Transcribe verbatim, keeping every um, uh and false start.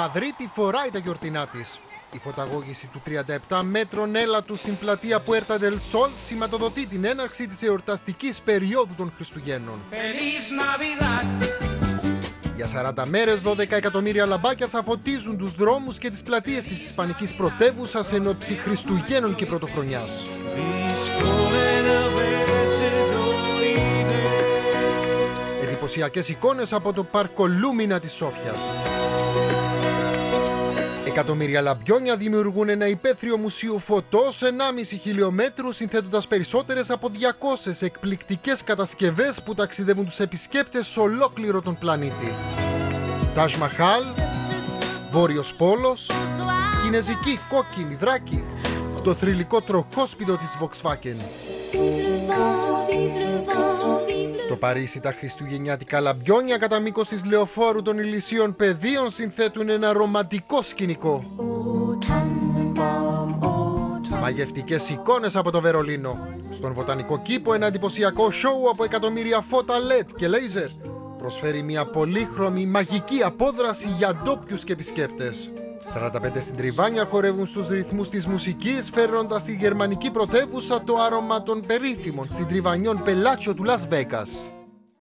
Μαδρίτη φοράει τα γιορτινά της. Η φωταγώγηση του τριάντα επτά μέτρων έλατου στην πλατεία Puerta del Sol σηματοδοτεί την έναρξη της εορταστικής περίοδου των Χριστουγέννων. Για σαράντα μέρες, δώδεκα εκατομμύρια λαμπάκια θα φωτίζουν τους δρόμους και τις πλατείες της ισπανικής πρωτεύουσας εν ώψη Χριστουγέννων και Πρωτοχρονιάς. Εντυπωσιακές εικόνες από το πάρκο Λούμινα της Σόφιας. Εκατομμύρια λαμπιόνια δημιουργούν ένα υπαίθριο μουσείο φωτός ενάμιση χιλιομέτρου, συνθέτοντας περισσότερες από διακόσιες εκπληκτικές κατασκευές που ταξιδεύουν τους επισκέπτες σε ολόκληρο τον πλανήτη. Τάζ Μαχάλ, Βόρειος Πόλος, Κινεζική κόκκινη δράκη, το θρυλικό τροχόσπιτο της Volkswagen. Στο Παρίσι τα χριστουγεννιάτικα λαμπιόνια κατά μήκος της λεωφόρου των Ηλυσίων Πεδίων συνθέτουν ένα ρομαντικό σκηνικό. Μαγευτικές εικόνες από το Βερολίνο. Στον Βοτανικό Κήπο ένα εντυπωσιακό σόου από εκατομμύρια φώτα ελ ι ντι και λέιζερ προσφέρει μια πολύχρωμη μαγική απόδραση για ντόπιους και επισκέπτες. σαράντα πέντε συντριβάνια χορεύουν στους ρυθμούς της μουσικής, φέρνοντας στη γερμανική πρωτεύουσα το άρωμα των περίφημων συντριβανιών πελάτσιο του Λας Βέγκας.